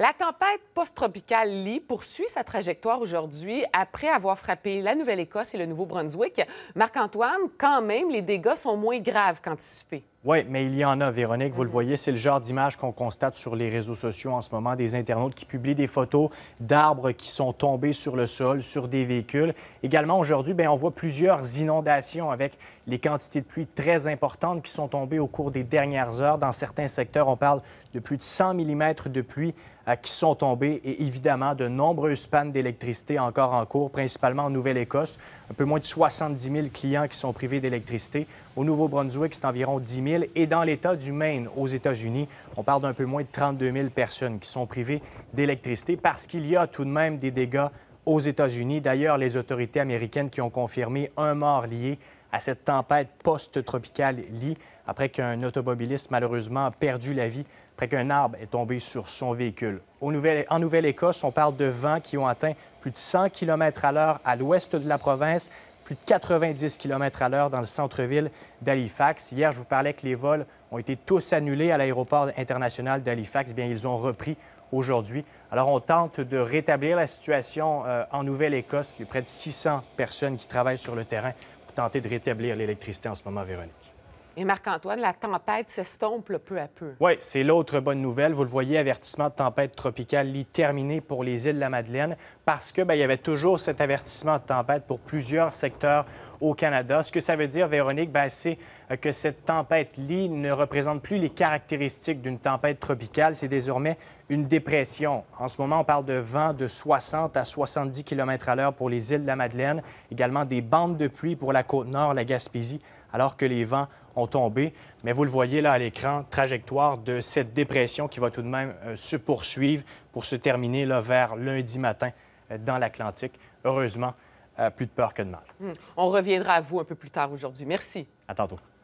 La tempête post-tropicale Lee poursuit sa trajectoire aujourd'hui après avoir frappé la Nouvelle-Écosse et le Nouveau-Brunswick. Marc-Antoine, quand même, les dégâts sont moins graves qu'anticipés. Oui, mais il y en a, Véronique. Vous le voyez, c'est le genre d'image qu'on constate sur les réseaux sociaux en ce moment, des internautes qui publient des photos d'arbres qui sont tombés sur le sol, sur des véhicules. Également, aujourd'hui, on voit plusieurs inondations avec les quantités de pluie très importantes qui sont tombées au cours des dernières heures. Dans certains secteurs, on parle de plus de 100 mm de pluie qui sont tombés et évidemment de nombreuses pannes d'électricité encore en cours, principalement en Nouvelle-Écosse. Un peu moins de 70 000 clients qui sont privés d'électricité. Au Nouveau-Brunswick, c'est environ 10 000. Et dans l'État du Maine, aux États-Unis, on parle d'un peu moins de 32 000 personnes qui sont privées d'électricité parce qu'il y a tout de même des dégâts aux États-Unis. D'ailleurs, les autorités américaines qui ont confirmé un mort lié à cette tempête post-tropicale Lee, après qu'un automobiliste malheureusement a perdu la vie, après qu'un arbre est tombé sur son véhicule. En Nouvelle-Écosse, on parle de vents qui ont atteint plus de 100 km à l'heure à l'ouest de la province, plus de 90 km à l'heure dans le centre-ville d'Halifax. Hier, je vous parlais que les vols ont été tous annulés à l'aéroport international d'Halifax. Bien, ils ont repris aujourd'hui. Alors, on tente de rétablir la situation en Nouvelle-Écosse. Il y a près de 600 personnes qui travaillent sur le terrain pour tenter de rétablir l'électricité en ce moment, Véronique. Et Marc-Antoine, la tempête s'estompe peu à peu. Oui, c'est l'autre bonne nouvelle. Vous le voyez, avertissement de tempête tropicale Lee terminé pour les îles de la Madeleine parce que il y avait toujours cet avertissement de tempête pour plusieurs secteurs au Canada. Ce que ça veut dire, Véronique, c'est que cette tempête Lee ne représente plus les caractéristiques d'une tempête tropicale. C'est désormais une dépression. En ce moment, on parle de vents de 60 à 70 km à l'heure pour les îles de la Madeleine, également des bandes de pluie pour la Côte-Nord, la Gaspésie, alors que les vents ont tombé. Mais vous le voyez là à l'écran, trajectoire de cette dépression qui va tout de même se poursuivre pour se terminer là, vers lundi matin dans l'Atlantique. Heureusement, plus de peur que de mal. On reviendra à vous un peu plus tard aujourd'hui. Merci. À tantôt.